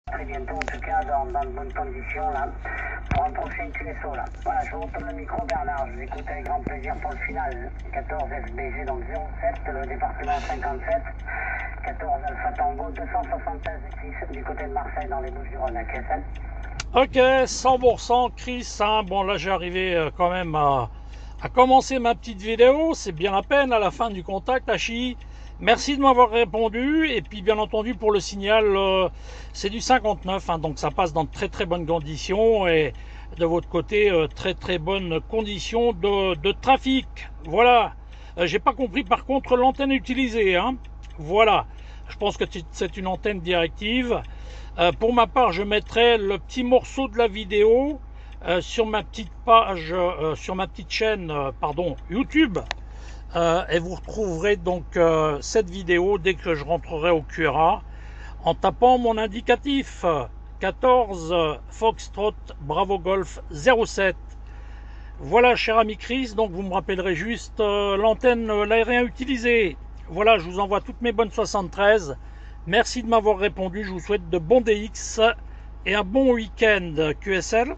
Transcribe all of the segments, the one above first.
Très bientôt, en tout cas, dans de bonnes conditions, là, pour un prochain QSO, là. Voilà, je vous retourne le micro, Bernard. Je vous écoute avec grand plaisir pour le final. 14 FBG, donc 07, le département 57. 14 Alpha Tango, 276 Chris, du côté de Marseille, dans les Bouches-du-Rhône, à QSL. Ok, 100% Chris, hein. Bon là j'ai arrivé quand même à commencer ma petite vidéo, c'est bien la peine à la fin du contact, Hachi. Merci de m'avoir répondu, et puis bien entendu pour le signal, c'est du 59, hein, donc ça passe dans de très très bonnes conditions, et de votre côté, très très bonnes conditions de trafic. Voilà, j'ai pas compris par contre l'antenne utilisée, hein. Voilà, je pense que c'est une antenne directive. Pour ma part, je mettrai le petit morceau de la vidéo sur ma petite page, sur ma petite chaîne, pardon, YouTube. Et vous retrouverez donc cette vidéo dès que je rentrerai au QRA en tapant mon indicatif 14 Foxtrot Bravo Golf 07. Voilà, cher ami Chris, donc vous me rappellerez juste l'antenne, l'aérien utilisé. Voilà, je vous envoie toutes mes bonnes 73. Merci de m'avoir répondu. Je vous souhaite de bons DX et un bon week-end QSL.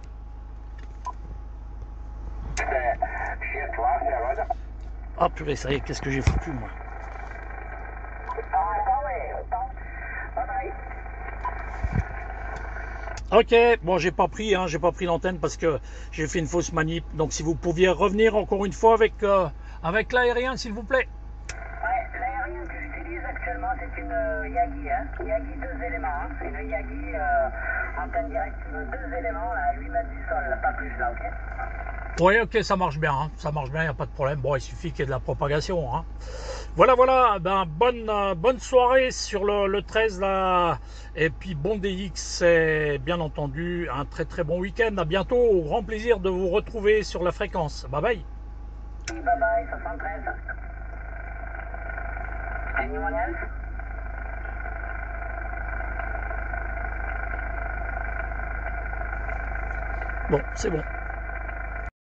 Ah purée, ça y est, qu'est-ce que j'ai foutu moi. Ok, bon j'ai pas pris l'antenne parce que j'ai fait une fausse manip. Donc si vous pouviez revenir encore une fois avec l'aérien s'il vous plaît. Ouais, l'aérien que j'utilise actuellement, c'est une Yagi, hein. Yagi 2 éléments, hein. C'est une Yagi antenne directive 2 éléments, là, à 8 mètres du sol, là, pas plus là, ok? Oui, ok, ça marche bien, hein. Ça marche bien, il n'y a pas de problème. Bon, il suffit qu'il y ait de la propagation, hein. Voilà, voilà, ben, bonne soirée sur le 13 là, et puis bon DX, et bien entendu un très très bon week-end. À bientôt, au grand plaisir de vous retrouver sur la fréquence. Bye bye. Bye bye, 73. Anyone else? Bon, c'est bon.